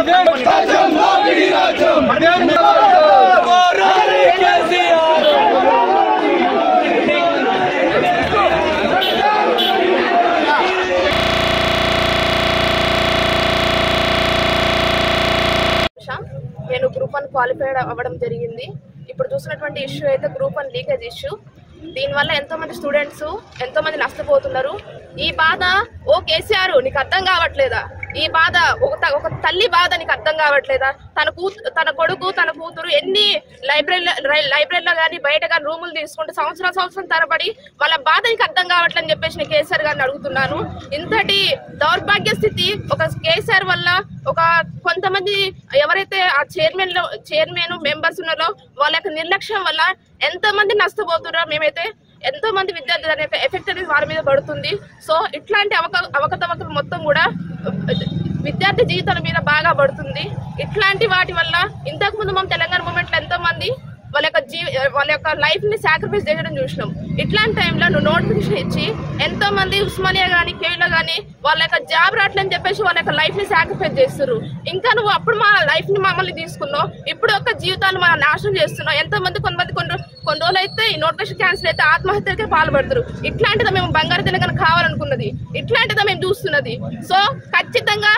నేను group 1 qualified అవ్వడం జరిగింది. ఇప్పుడు చూసినటువంటి ఇష్యూ అయితే గ్రూప్ 1 లీకేజ్ ఇష్యూ. దీనివల్ల ఎంతో మంది స్టూడెంట్స్ ఎంతో మంది నష్టపోతున్నారు. ఈ బాధ ఓ కేసీఆర్ నీకు అర్థం కావట్లేదా? ఈ బాధ ఒక తల్లి బాధ నీకు అర్థం కావట్లేదా? తన కొడుకు తన కూతురు ఎన్ని లైబ్రరీలో కానీ బయట కానీ రూములు తీసుకుంటే సంవత్సరం తరబడి వాళ్ళ బాధ నీకు అర్థం కావట్లేదని చెప్పేసి నేను కేసీఆర్ గారిని అడుగుతున్నాను. ఇంతటి దౌర్భాగ్య స్థితి ఒక కేసీఆర్ వల్ల ఒక కొంతమంది ఎవరైతే ఆ చైర్మన్ మెంబర్స్ ఉన్నారో వాళ్ళ యొక్క నిర్లక్ష్యం వల్ల ఎంతో మంది నష్టపోతున్నారో మేమైతే ఎంతో మంది విద్యార్థుల యొక్క ఎఫెక్ట్ అనేది వారి మీద పడుతుంది. సో ఇట్లాంటి అవకతవకలు మొత్తం కూడా విద్యార్థి జీవితాల మీద బాగా పడుతుంది. ఇట్లాంటి వాటి వల్ల ఇంతకు ముందు మనం తెలంగాణ మూమెంట్లో ఎంతో మంది వాళ్ళ యొక్క లైఫ్ ని సాక్రిఫైస్ చేయడం చూసినాం. ఇట్లాంటి టైంలో నువ్వు నోటిఫికేషన్ ఇచ్చి ఎంతో మంది ఉస్మానియా గానీ కేవీలో గానీ వాళ్ళ యొక్క జాబ్ రావట్లని చెప్పేసి వాళ్ళ యొక్క లైఫ్ ని సాక్రిఫైస్ చేస్తారు. ఇంకా నువ్వు అప్పుడు మా లైఫ్ ని మమ్మల్ని తీసుకున్నావు, ఇప్పుడు ఒక జీవితాన్ని మనం నాశనం చేస్తున్నావు. ఎంతో మంది కొన్ని రోజులు అయితే ఈ నోటిఫికేషన్ క్యాన్సిల్ అయితే ఆత్మహత్యలకే పాల్పడతారు. ఇట్లాంటిదా మేము బంగారు తెలంగాణ కావాలనుకున్నది, ఇట్లాంటిదా మేము చూస్తున్నది. సో ఖచ్చితంగా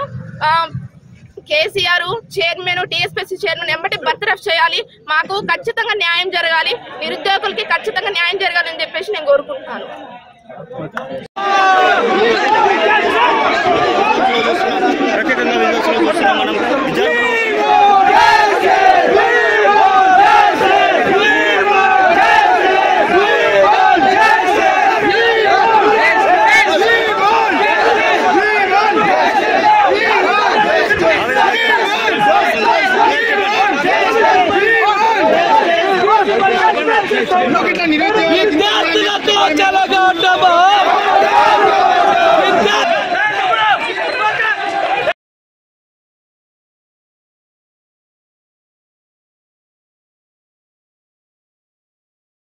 కేసీఆర్ చైర్మన్ టీఎస్పీఎస్సీ చైర్మన్ ఎంబటి బర్తరఫ్ చేయాలి. మాకు ఖచ్చితంగా న్యాయం జరగాలి, నిరుద్యోగులకి ఖచ్చితంగా న్యాయం జరగాలని చెప్పేసి నేను కోరుకుంటున్నాను. నిరుద్యోగ